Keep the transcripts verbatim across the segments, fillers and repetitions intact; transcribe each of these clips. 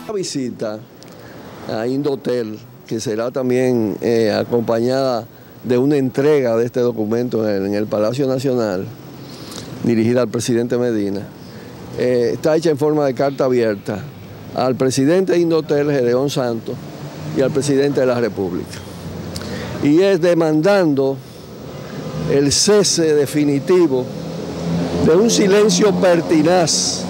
Una visita a Indotel, que será también eh, acompañada de una entrega de este documento en el, en el Palacio Nacional, dirigida al presidente Medina, eh, está hecha en forma de carta abierta al presidente de Indotel, Gedeón Santos, y al presidente de la República. Y es demandando el cese definitivo de un silencio pertinaz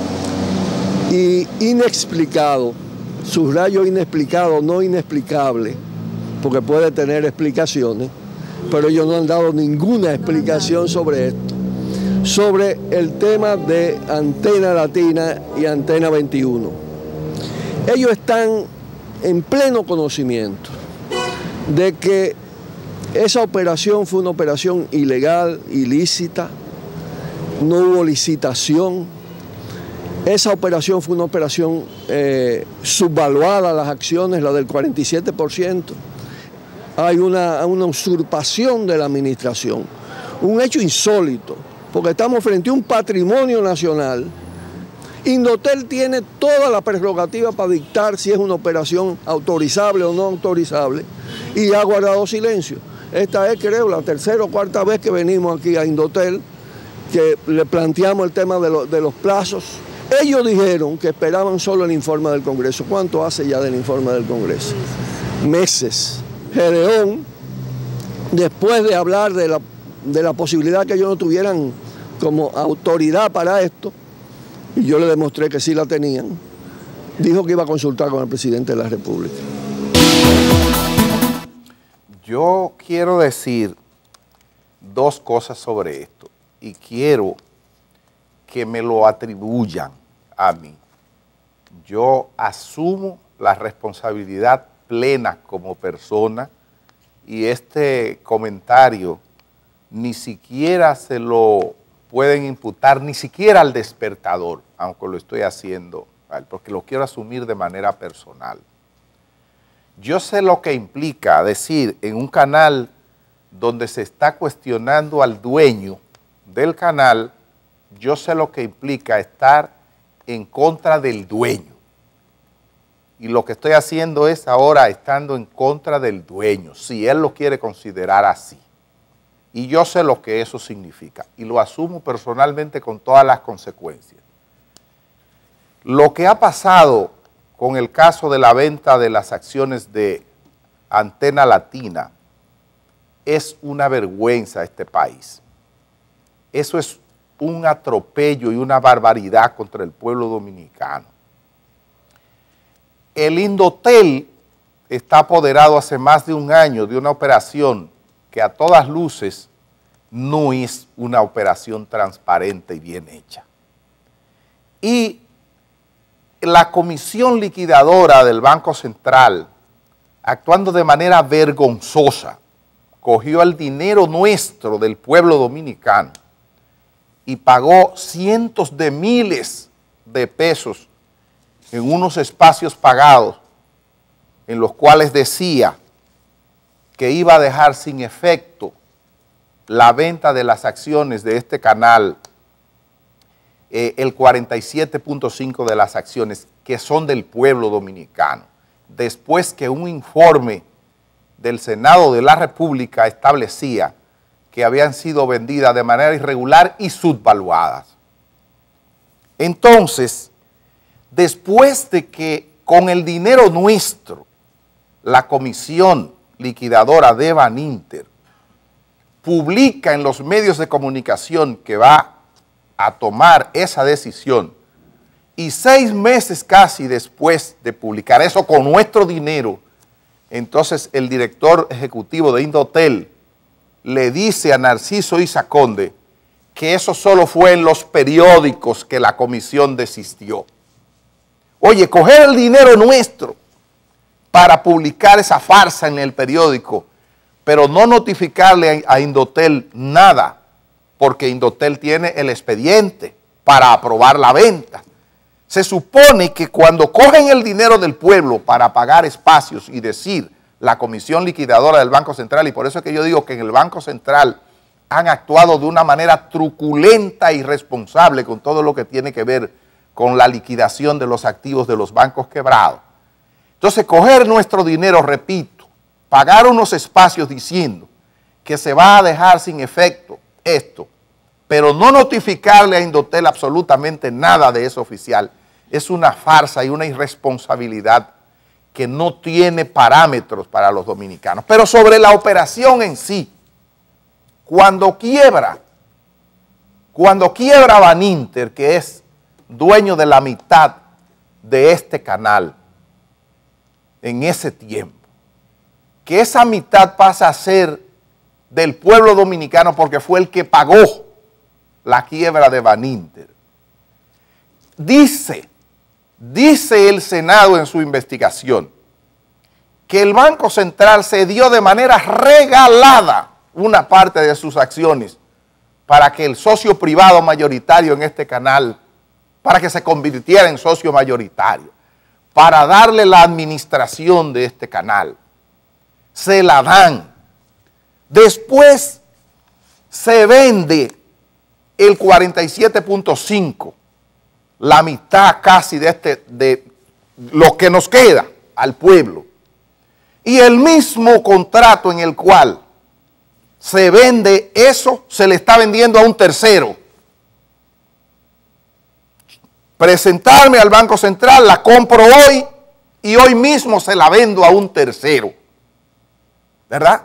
y inexplicado, subrayo inexplicado, no inexplicable, porque puede tener explicaciones, pero ellos no han dado ninguna explicación sobre esto, sobre el tema de Antena Latina y Antena veintiuno. Ellos están en pleno conocimiento de que esa operación fue una operación ilegal, ilícita, no hubo licitación. Esa operación fue una operación eh, subvaluada, las acciones, la del cuarenta y siete por ciento. Hay una, una usurpación de la administración, un hecho insólito, porque estamos frente a un patrimonio nacional. Indotel tiene toda la prerrogativa para dictar si es una operación autorizable o no autorizable, y ha guardado silencio. Esta es, creo, la tercera o cuarta vez que venimos aquí a Indotel, que le planteamos el tema de, lo, de los plazos. Ellos dijeron que esperaban solo el informe del Congreso. ¿Cuánto hace ya del informe del Congreso? Meses. Gedeón, después de hablar de la, de la posibilidad que ellos no tuvieran como autoridad para esto, y yo le demostré que sí la tenían, dijo que iba a consultar con el presidente de la República. Yo quiero decir dos cosas sobre esto y quiero que me lo atribuyan a mí. Yo asumo la responsabilidad plena como persona y este comentario ni siquiera se lo pueden imputar, ni siquiera al despertador, aunque lo estoy haciendo, porque lo quiero asumir de manera personal. Yo sé lo que implica decir en un canal donde se está cuestionando al dueño del canal, yo sé lo que implica estar en contra del dueño. Y lo que estoy haciendo es ahora estando en contra del dueño, si él lo quiere considerar así. Y yo sé lo que eso significa y lo asumo personalmente con todas las consecuencias. Lo que ha pasado con el caso de la venta de las acciones de Antena Latina es una vergüenza a este país. Eso es un atropello y una barbaridad contra el pueblo dominicano. El Indotel está apoderado hace más de un año de una operación que a todas luces no es una operación transparente y bien hecha. Y la comisión liquidadora del Banco Central, actuando de manera vergonzosa, cogió el dinero nuestro del pueblo dominicano y pagó cientos de miles de pesos en unos espacios pagados en los cuales decía que iba a dejar sin efecto la venta de las acciones de este canal, eh, el cuarenta y siete punto cinco de las acciones que son del pueblo dominicano, después que un informe del Senado de la República establecía que habían sido vendidas de manera irregular y subvaluadas. Entonces, después de que con el dinero nuestro, la comisión liquidadora de Baninter publica en los medios de comunicación que va a tomar esa decisión, y seis meses casi después de publicar eso con nuestro dinero, entonces el director ejecutivo de Indotel le dice a Narciso Isa Conde que eso solo fue en los periódicos que la comisión desistió. Oye, coger el dinero nuestro para publicar esa farsa en el periódico, pero no notificarle a Indotel nada, porque Indotel tiene el expediente para aprobar la venta. Se supone que cuando cogen el dinero del pueblo para pagar espacios y decir la comisión liquidadora del Banco Central, y por eso es que yo digo que en el Banco Central han actuado de una manera truculenta y irresponsable con todo lo que tiene que ver con la liquidación de los activos de los bancos quebrados. Entonces, coger nuestro dinero, repito, pagar unos espacios diciendo que se va a dejar sin efecto esto, pero no notificarle a Indotel absolutamente nada de eso oficial, es una farsa y una irresponsabilidad que no tiene parámetros para los dominicanos. Pero sobre la operación en sí, cuando quiebra, cuando quiebra Baninter, que es dueño de la mitad de este canal, en ese tiempo, que esa mitad pasa a ser del pueblo dominicano porque fue el que pagó la quiebra de Baninter. Dice, dice el Senado en su investigación que el Banco Central cedió de manera regalada una parte de sus acciones para que el socio privado mayoritario en este canal, para que se convirtiera en socio mayoritario, para darle la administración de este canal. Se la dan. Después se vende el cuarenta y siete punto cinco, la mitad casi de, este, de lo que nos queda al pueblo. Y el mismo contrato en el cual se vende eso, se le está vendiendo a un tercero. Presentarme al Banco Central, la compro hoy y hoy mismo se la vendo a un tercero. ¿Verdad?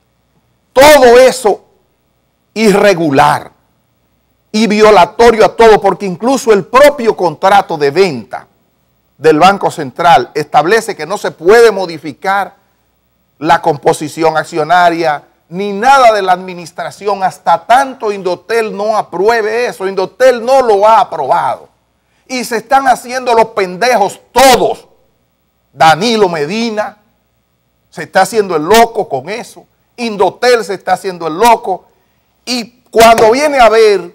Todo eso irregular y violatorio a todo, porque incluso el propio contrato de venta del Banco Central establece que no se puede modificar la composición accionaria ni nada de la administración hasta tanto Indotel no apruebe eso. Indotel no lo ha aprobado. Y se están haciendo los pendejos todos. Danilo Medina se está haciendo el loco con eso. Indotel se está haciendo el loco. Y cuando viene a ver,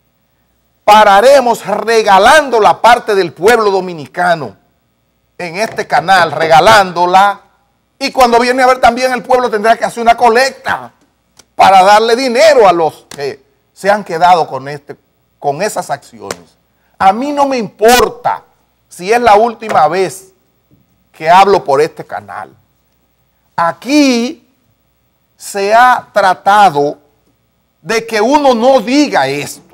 pararemos regalando la parte del pueblo dominicano en este canal, regalándola. Y cuando viene a ver también el pueblo tendrá que hacer una colecta para darle dinero a los que se han quedado con, este, con esas acciones. A mí no me importa si es la última vez que hablo por este canal. Aquí se ha tratado de que uno no diga esto.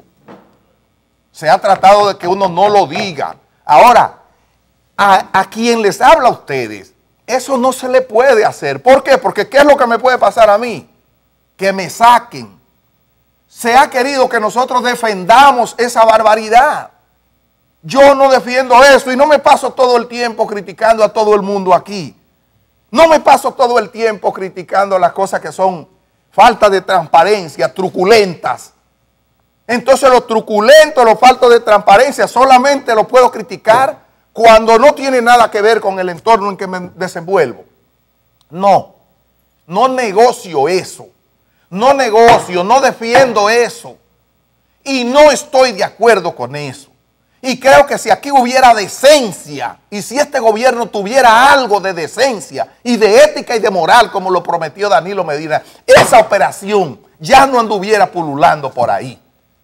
Se ha tratado de que uno no lo diga. Ahora, a, a quien les habla a ustedes, eso no se le puede hacer. ¿Por qué? Porque ¿qué es lo que me puede pasar a mí? Que me saquen. Se ha querido que nosotros defendamos esa barbaridad. Yo no defiendo eso y no me paso todo el tiempo criticando a todo el mundo aquí. No me paso todo el tiempo criticando las cosas que son falta de transparencia, truculentas. Entonces los truculentos, los faltos de transparencia, solamente los puedo criticar cuando no tiene nada que ver con el entorno en que me desenvuelvo. No, no negocio eso. No negocio, no defiendo eso. Y no estoy de acuerdo con eso. Y creo que si aquí hubiera decencia, y si este gobierno tuviera algo de decencia y de ética y de moral, como lo prometió Danilo Medina, esa operación ya no anduviera pululando por ahí.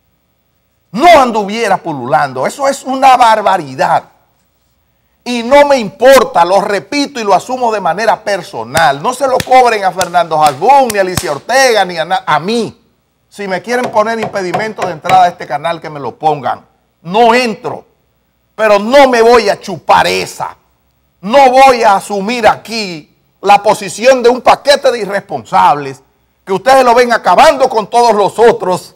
No anduviera pululando. Eso es una barbaridad. Y no me importa, lo repito y lo asumo de manera personal. No se lo cobren a Fernando Jarbún, ni a Alicia Ortega, ni a, a mí. Si me quieren poner impedimento de entrada a este canal, que me lo pongan. No entro, pero no me voy a chupar esa. No voy a asumir aquí la posición de un paquete de irresponsables que ustedes lo ven acabando con todos los otros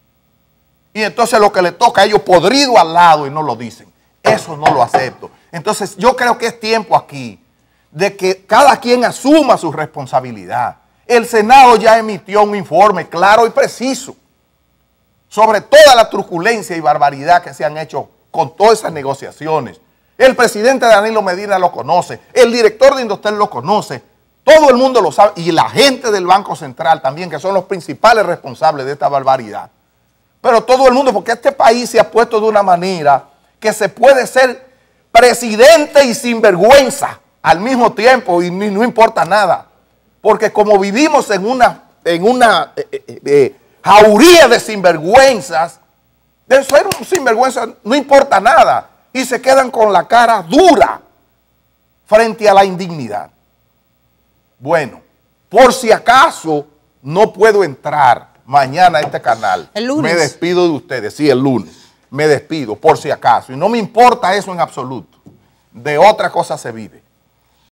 y entonces lo que le toca a ellos podrido al lado y no lo dicen. Eso no lo acepto. Entonces yo creo que es tiempo aquí de que cada quien asuma su responsabilidad. El Senado ya emitió un informe claro y preciso sobre toda la truculencia y barbaridad que se han hecho con todas esas negociaciones. El presidente Danilo Medina lo conoce, el director de Indotel lo conoce, todo el mundo lo sabe, y la gente del Banco Central también, que son los principales responsables de esta barbaridad. Pero todo el mundo, porque este país se ha puesto de una manera que se puede ser presidente y sinvergüenza al mismo tiempo y no importa nada. Porque como vivimos en una, en una eh, eh, eh, jauría de sinvergüenzas, de ser un sinvergüenza no importa nada. y se quedan con la cara dura frente a la indignidad. Bueno, por si acaso no puedo entrar mañana a este canal, el lunes. Me despido de ustedes, sí, el lunes, me despido por si acaso, y no me importa eso en absoluto, de otra cosa se vive.